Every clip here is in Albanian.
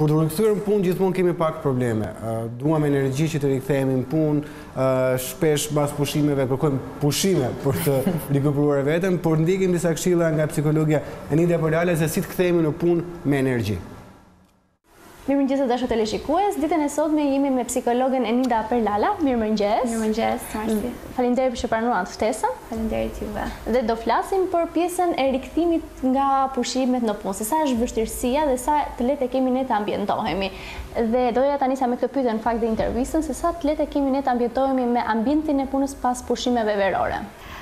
Kur të rikthyer në punë gjithmonë kemi pak probleme. Duam energji që të rikthehemi në punë, shpesh pas pushimeve kërkojmë pushime për të rikupruar veten, por ndjekim disa këshilla nga psikologja Enida Perlala se si të kthehemi në punë me energji. Mirëmëngjes të dashur teleshikues, ditën e sotme jemi me psikologen Enida Perlala. Mirëmëngjes. Mirëmëngjes, Marsi. Faleminderit që pranuat ftesën. Faleminderit juve. Dhe do flasim për pjesën e rikthimit nga pushimet në punë, se sa është vështirësia dhe sa të lehtë kemi ne të ambientohemi. Dhe doja ta nisja me këtë pyetje në fakt dhe intervistën, se sa të lehtë kemi ne të ambientohemi me ambientin e punës pas pushimeve verore.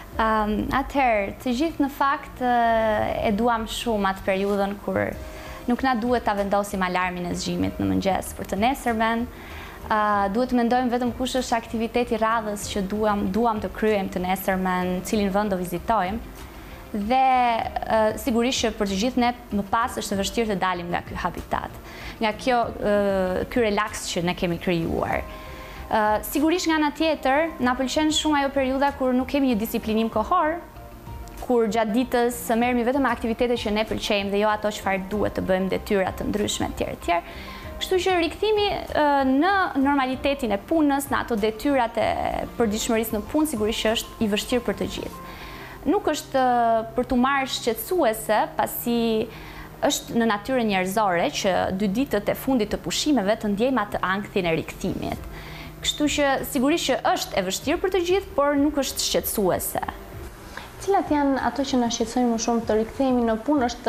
Atëherë, të gjithë në fakt e duam shumë atë periudhën kur nuk na duhet ta vendosim alarmin e zgjimit në mëngjes për të nesërmen. Duhet të mendojmë vetëm kush është aktiviteti radhës që duam të kryejmë të nesërmen, cilin vend do vizitojmë. Dhe sigurisht që për të gjithë ne më pas është e vështirë të dalim nga ky habitat, nga ky relaks që ne kemi krijuar. Sigurisht nga ana tjetër, na pëlqen shumë ajo periudha kur nuk kemi një disiplinim kohor, kur gjatë ditës merremi vetëm me aktivitete që ne pëlqejmë dhe jo ato çfarë duhet të bëjmë, detyra të ndryshme etj. Kështu që rikthimi në normalitetin e punës, në ato detyrat e përditshmërisë në punë, sigurisht që është i vështirë për të gjithë. Nuk është për t'u marrë shqetësuese, pasi është në natyrën njerëzore që 2 ditët e fundit të pushimeve të ndjejmë atë ankthin e rikthimit. Kështu që sigurisht që është e vështirë për të gjithë, por nuk është shqetësuese. Cilat janë ato që na shqetësojnë më shumë të rikthehemi në punë? Është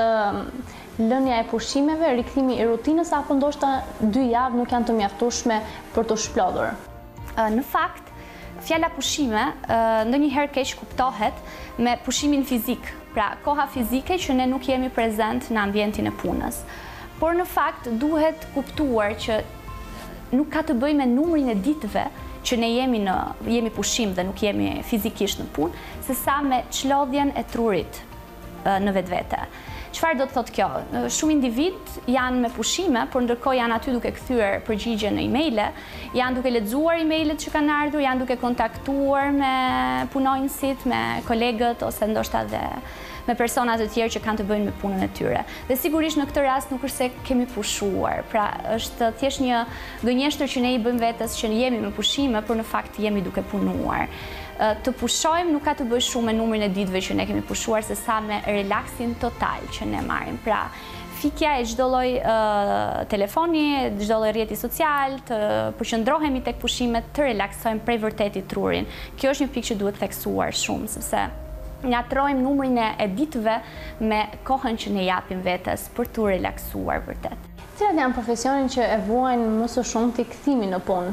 lënia e pushimeve, rikthimi i rutinës, apo ndoshta 2 javë nuk janë të mjaftueshme për të shplodhur? Në fakt, fjala pushime ndonjëherë keq kuptohet me pushimin fizik, pra koha fizike që ne nuk jemi prezent në ambientin e punës. Por në fakt duhet kuptuar që nuk ka të bëjë me numrin e ditëve që ne jemi pushim dhe nuk jemi fizikisht në punë, se sa me çlodhjen e trurit në vetvete. Çfarë do të thotë kjo? Shumë individ janë me pushime, por ndërkohë janë aty duke kthyer përgjigje në emaile, janë duke lexuar emailet që kanë ardhur, janë duke kontaktuar me punonjësit, me kolegët ose ndoshta dhe me persona të tjerë që kanë të bëjnë me punën e tyre. Dhe sigurisht në këtë rast nuk është se kemi pushuar, pra është thjesht një gënjeshtër që ne i bëjmë vetes që jemi me pushime, por në fakt jemi duke punuar. Të pushojmë nuk ka të bëjë shumë me numrin e ditëve që ne kemi pushuar, se sa me relaksin total që ne marrim. Pra, fikja e çdo lloj telefoni, çdo lloj rrjeti social, të përqendrohemi tek pushimet, të relaksojmë prej vërtetit trurin. Kjo është një pikë që duhet theksuar shumë, sepse ngatrojmë numrin e ditëve me kohën që ne japim vetes për t'u relaksuar vërtet. Cilat janë profesionet që e vuajnë më së shumti kthimin në punë?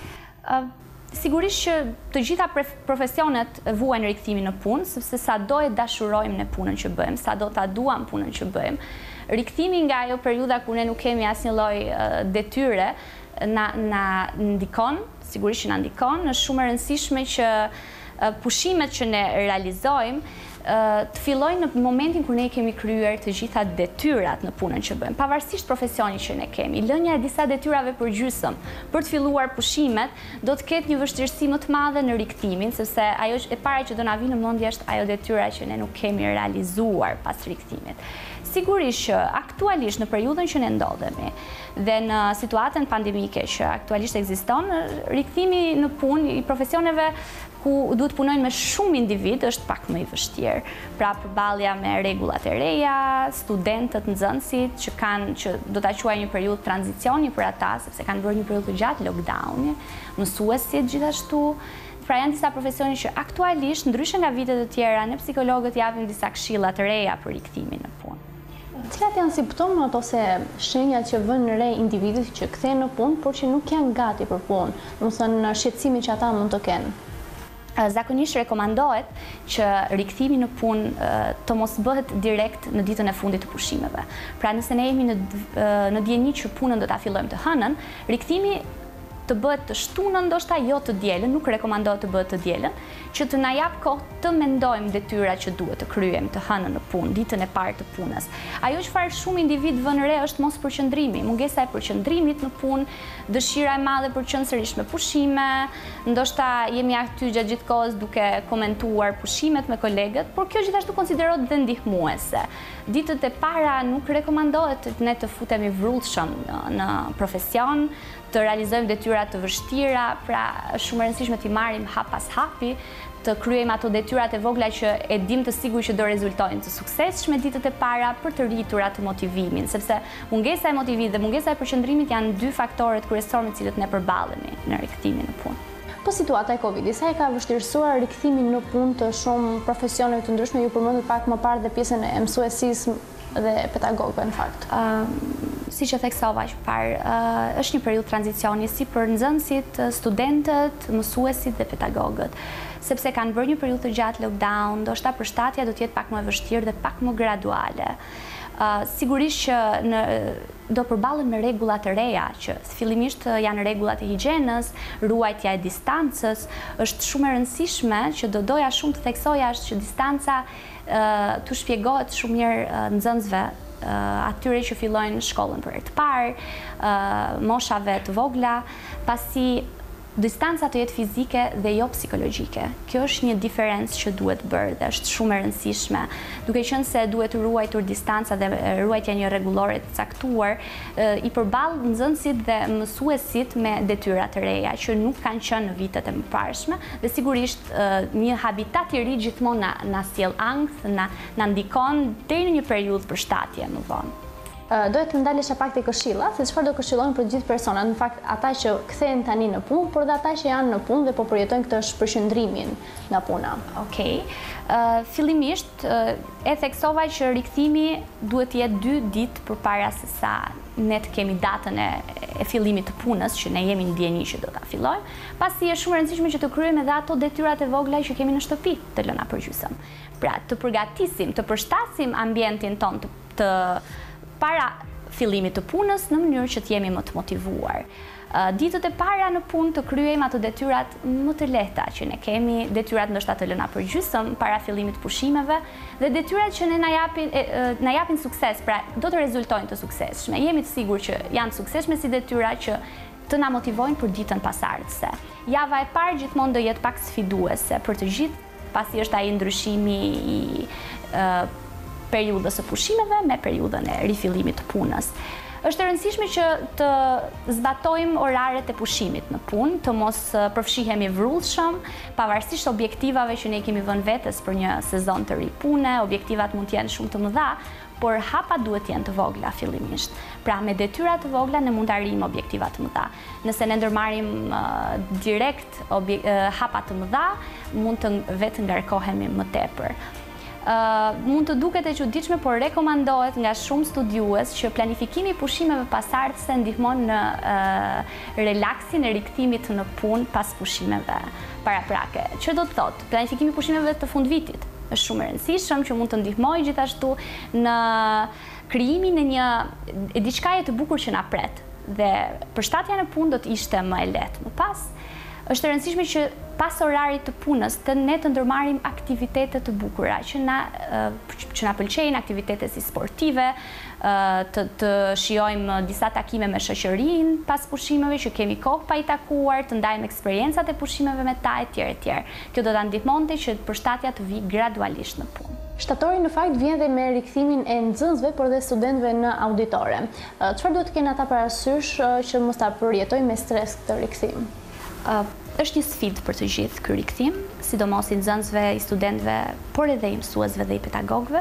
Sigurisht që të gjitha profesionet vuajnë rikthimin në punë, sepse sa do e dashurojmë në punën që bëjmë, sa do ta duam punën që bëjmë. Rikthimi nga ajo periudha kur ne nuk kemi asnjë lloj detyre na ndikon, sigurisht që na ndikon, është shumë e rëndësishme që pushimet që ne realizojmë të fillojnë në momentin kur ne kemi kryer të gjitha detyrat në punën që bëjmë, pavarësisht profesionit që ne kemi. Lënia e disa detyrave për gjysmë për të filluar pushimet do të ketë një vështirësi më të madhe në rikthimin, sepse ajo e para që do na vinë në mendje është ajo detyra që ne nuk kemi realizuar pas rikthimit. Sigurisht që aktualisht në periudhën që ne ndodhemi dhe në situatën pandemike që aktualisht ekziston, rikthimi në punë i profesioneve ku duhet punojnë me shumë individ është pak më i vështirë. Pra përballja me rregullat e reja, studentët, nxënësit që do ta quaj një periudhë tranzicioni për ata, sepse kanë bërë një periudhë të gjatë lockdowni, mësuesit gjithashtu. Pra janë disa profesione që aktualisht, ndryshe nga vitet e tjera, ne psikologët japim disa këshilla të reja për rikthimin në punë. Cilat janë simptomat ose shenjat që vënë re individët që kthehen në punë, por që nuk janë gati për punë, domethënë shqetësimin që ata mund të kenë? Zakonisht rekomandohet që rikthimi në punë të mos bëhet direkt në ditën e fundit të pushimeve. Pra nëse ne jemi në dieni që punën do ta fillojmë të hënën, rikthimi të bëhet të shtunën, ndoshta jo të dielën, nuk rekomandohet të bëhet të dielën, që të na jap kohë të mendojmë detyrat që duhet të kryejmë të hënën në punë, ditën e parë të punës. Ajo çfarë shumë individ vën re është mos përqendrimi, mungesa e përqendrimit në punë, dëshira e madhe për të qenë sërish me pushime, ndoshta jemi aty gjatë gjithë kohës duke komentuar pushimet me kolegët, por kjo gjithashtu konsiderohet dhe ndihmuese. Ditët e para nuk rekomandohet ne të futemi vrullshëm në profesion, të realizojmë detyra të vështira, pra është shumë e rëndësishme t'i marrim hap pas hapi, të kryejmë ato detyrat e vogla që e dim të sigurt që do rezultojnë të suksesshme ditët e para për të rritur atë motivimin, sepse mungesa e motivimit dhe mungesa e përqendrimit janë dy faktorët kryesorë me cilët ne përballemi në rikthimin në punë. Po situata e Covidit, sa e ka vështirësuar rikthimin në punë të shumë profesioneve të ndryshme, ju përmendët pak më parë dhe pjesën e mësuesisë dhe pedagogëve në fakt. Si që theksova që parë, është një periudhë tranzicioni si për nxënësit, studentët, mësuesit dhe pedagogët. Sepse kanë bërë një periudhë të gjatë lockdown, ndoshta përshtatja do të jetë pak më e vështirë dhe pak më graduale. Sigurisht që do përballen me rregulla të reja, që fillimisht janë rregullat e higjienës, ruajtja e distancës, është shumë e rëndësishme që do doja shumë të theksoja është që distanca të shpjegohet shumë mirë nxënësve, atyre që fillojnë shkollën për herë të parë, moshave të vogla, pasi distanca të jetë fizike dhe jo psikologjike. Kjo është një diferencë që duhet bërë dhe është shumë e rëndësishme. Duke qenë se duhet ruajtur distanca dhe ruajtja një rregullore të caktuar, i përball nxënësit dhe mësuesit me detyra të reja që nuk kanë qenë në vitet e mëparshme dhe sigurisht një habitat i ri gjithmonë na sjell ankth, na ndikon deri në një periudhë përshtatje më vonë. Dohet të ndalesha pak te këshillat, se çfarë do këshillojnë për gjithë personat, në fakt ata që kthehen tani në punë, por dhe ata që janë në punë dhe po përjetojnë këtë shpërqendrimin nga puna. Okej. Fillimisht e theksova që rikthimi duhet të jetë 2 ditë përpara se sa ne të kemi datën e fillimit të punës, që ne jemi në ndjenjë që do ta fillojmë, pasi është shumë e rëndësishme që të kryejmë edhe ato detyrat e vogla që kemi në shtëpi të lëna përgjysmë. Pra, të përgatisim, të përshtasim ambientin ton të para fillimit të punës në mënyrë që të jemi më të motivuar. Ditët e para në punë të kryejmë ato detyrat më të lehta që ne kemi, detyrat ndoshta të lëna përgjysmë para fillimit të pushimeve dhe detyrat që ne na japin sukses, pra do të rezultojnë të suksesshme. Jemi të sigurt që janë të suksesshme si detyra që të na motivojnë për ditën pasardhëse. Java e parë gjithmonë do jetë pak sfiduese për të gjithë, pasi është ai ndryshimi i periudhës së pushimeve me periudhën e rifillimit të punës. Është e rëndësishme që të zbatojmë oraret e pushimit në punë, të mos përfshihemi vrullshëm, pavarësisht objektivave që ne kemi vënë vetes për një sezon të ri pune, objektivat mund të jenë shumë të mëdha, por hapat duhet të jenë të vogla fillimisht. Pra me detyra të vogla ne mund të arrijmë objektiva të mëdha. Nëse ne ndërmarrim direkt hapa të mëdha, mund të vetë ngarkohemi më tepër. Mund të duket e çuditshme, por rekomandohet nga shumë studiues që planifikimi i pushimeve pasardhëse ndihmon në relaksin e rikthimit në punë pas pushimeve paraprake. Çfarë do të thotë? Planifikimi i pushimeve të fundvitit është shumë e rëndësishëm që mund të ndihmojë gjithashtu në krijimin e diçkaje të bukur që na pret. Dhe përshtatja në punë do të ishte më e lehtë më pas. Është e rëndësishme që pas orarit të punës të ne të ndërmarrim aktivitete të bukura që na pëlqejnë, aktivitete si sportive, të shijojmë disa takime me shoqërinë pas pushimeve që kemi kohë pa i takuar, të ndajmë eksperiencat e pushimeve me ta etj. Kjo do ta ndihmonte që përshtatja të vijë gradualisht në punë. Shtatori në fakt vjen dhe me rikthimin e nxënësve, por dhe studentëve në auditore. Çfarë duhet të kenë ata parasysh që mos ta përjetojnë me stres këtë rikthim? Është një sfidë për të gjithë ky rikthim, sidomos i nxënësve, i studentëve, por edhe i mësuesve dhe i pedagogëve.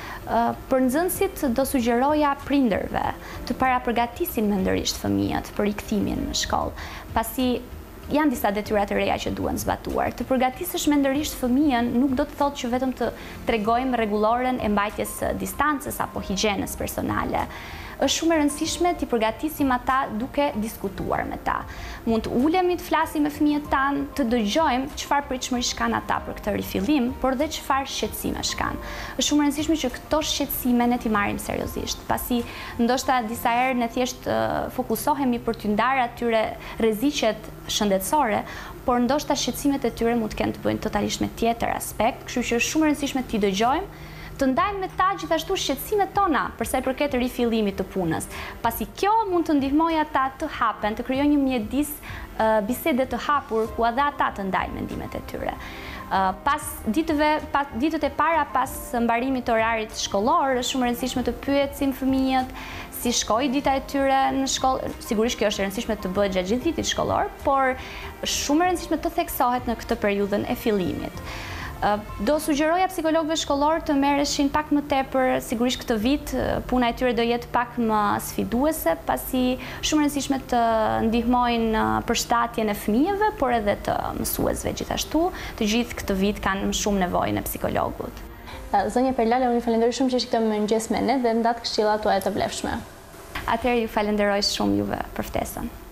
Për nxënësit do sugjeroja prindërve të parapërgatisin mendërisht fëmijët për rikthimin në shkollë, pasi janë disa detyra të reja që duhen zbatuar. Të përgatisësh mendërisht fëmijën nuk do të thotë që vetëm të tregojmë rregulloren e mbajtjes distancës apo higjienës personale. Është shumë e rëndësishme t'i përgatisim ata duke diskutuar me ta. Mund të ulemi të flasim me fëmijët tanë, të dëgjojmë çfarë pritshmërish kanë ata për këtë rifillim, por dhe çfarë shqetësimesh kanë. Është shumë e rëndësishme që këto shqetësime ne t'i marrim seriozisht, pasi ndoshta disa herë ne thjesht fokusohemi për t'u ndarë atyre rreziqet shëndetësore shëndetësore, por ndoshta shqetësimet e tyre mund të kenë të bëjnë totalisht me tjetër aspekt, kështu që është shumë e rëndësishme t'i dëgjojmë, të ndajmë me ta gjithashtu shqetësimet tona për sa i përket rifillimit të punës, pasi kjo mund të ndihmojë ata të hapen, të krijojnë një mjedis bisede të hapur ku edhe ata të ndajnë mendimet e tyre. Pas ditët e para pas mbarimit të orarit shkollor, është shumë e rëndësishme të pyetsim fëmijët si shkoi dita e tyre në shkollë. Sigurisht kjo është e rëndësishme të bëhet gjatë gjithë vitit shkollor, por shumë e rëndësishme të theksohet në këtë periudhën e fillimit. Do sugjeroja psikologëve shkollor të merreshin pak më tepër, sigurisht këtë vit puna e tyre do jetë pak më sfiduese, pasi shumë e rëndësishme të ndihmojnë përshtatjen e fëmijëve, por edhe të mësuesve gjithashtu. Të gjithë këtë vit kanë shumë nevojë në psikologut. Zonja Perlala, unë ju falenderoj shumë që ishte këtu me mëngjes me ne dhe më datë këshilla tuaja të vlefshme. Atëherë ju falenderoj shumë juve për ftesën.